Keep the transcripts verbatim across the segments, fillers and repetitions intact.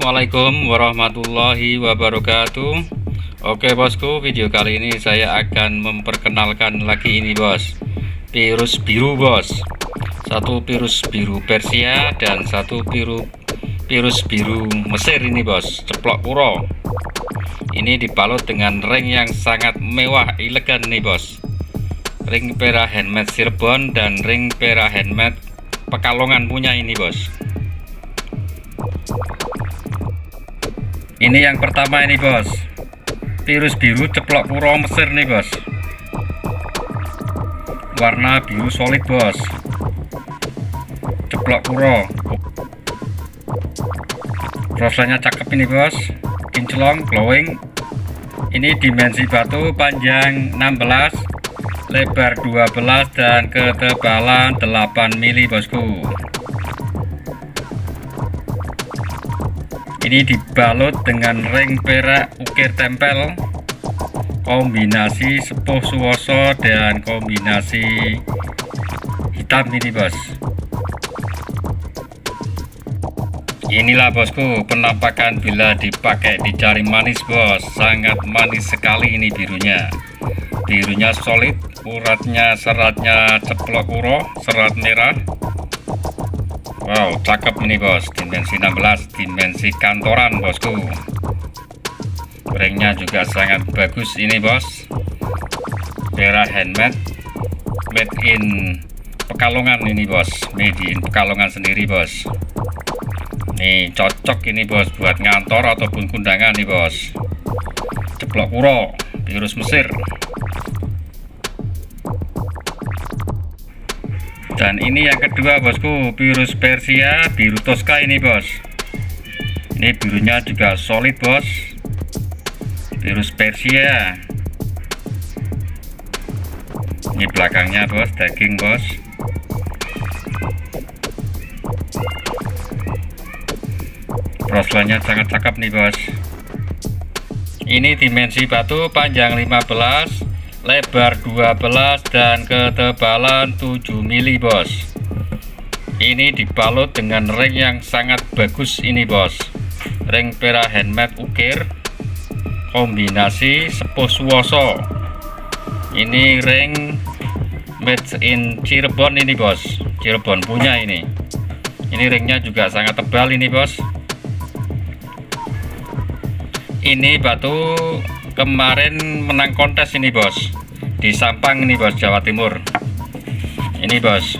Assalamualaikum warahmatullahi wabarakatuh. Oke bosku, video kali ini saya akan memperkenalkan lagi ini bos, virus biru bos. Satu virus biru Persia dan satu biru virus biru Mesir ini bos, ceplok puro. Ini dibalut dengan ring yang sangat mewah elegan nih bos, ring Pera handmade Cirebon dan ring Pera handmade Pekalongan punya ini bos. Ini yang pertama ini bos, virus biru ceplok puro Mesir nih bos, warna biru solid bos, ceplok puro, prosesnya cakep ini bos, kinclong glowing. Ini dimensi batu panjang enam belas, lebar dua belas dan ketebalan delapan mili bosku. Ini dibalut dengan ring perak ukir tempel, kombinasi sepuh suwoso dan kombinasi hitam ini bos. Inilah bosku penampakan bila dipakai di jari manis bos, sangat manis sekali ini birunya. Birunya solid, uratnya seratnya ceplok puro, serat merah. Wow, cakep ini bos, dimensi enam belas, dimensi kantoran bosku. Ringnya juga sangat bagus ini bos, Pera handmade, made in Pekalongan ini bos, made in Pekalongan sendiri bos. Nih cocok ini bos buat ngantor ataupun kundangan nih bos. Ceplok puro, virus Mesir. Dan ini yang kedua bosku, virus Persia biru Tosca ini bos. Ini birunya juga solid bos, virus Persia. Ini belakangnya bos, daging bos. Prosesnya sangat cakep nih bos. Ini dimensi batu panjang lima belas, lebar dua belas dan ketebalan tujuh mili bos. Ini dibalut dengan ring yang sangat bagus ini bos, ring Pera handmade ukir, kombinasi sepuh suwoso. Ini ring made in Cirebon ini bos, Cirebon punya ini. Ini ringnya juga sangat tebal ini bos. Ini batu kemarin menang kontes ini bos, di Sampang ini bos, Jawa Timur. Ini bos,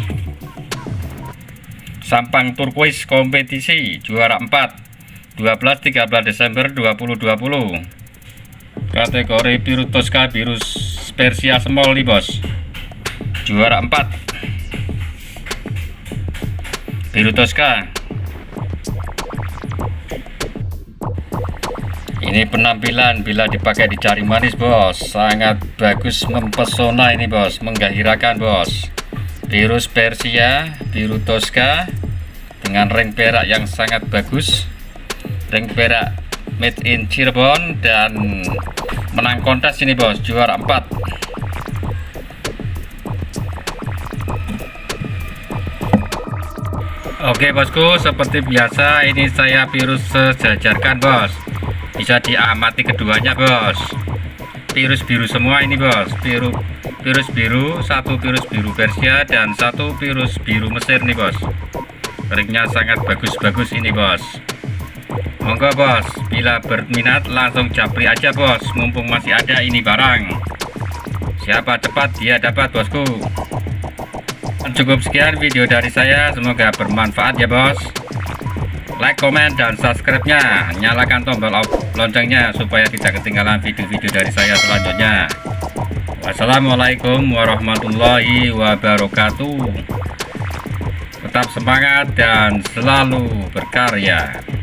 Sampang turquoise kompetisi juara empat, dua belas tiga belas Desember dua ribu dua puluh. Kategori biru Tosca virus Persia small nih bos, juara empat, biru Tosca. Ini penampilan bila dipakai di jari manis bos, sangat bagus, mempesona ini bos, menggairahkan bos. Virus Persia biru Tosca dengan ring perak yang sangat bagus, ring perak made in Cirebon dan menang kontes ini bos, juara empat. Oke bosku, seperti biasa ini saya virus sejajarkan bos, bisa diamati keduanya bos. Virus biru semua ini bos, biru virus biru, satu virus biru Persia dan satu virus biru Mesir nih bos. Ringnya sangat bagus-bagus ini bos. Monggo bos, bila berminat langsung japri aja bos, mumpung masih ada ini barang. Siapa cepat dia dapat bosku. Cukup sekian video dari saya, semoga bermanfaat ya bos. Like, komen, dan subscribe-nya, nyalakan tombol loncengnya supaya tidak ketinggalan video-video dari saya selanjutnya. Wassalamualaikum warahmatullahi wabarakatuh. Tetap semangat dan selalu berkarya.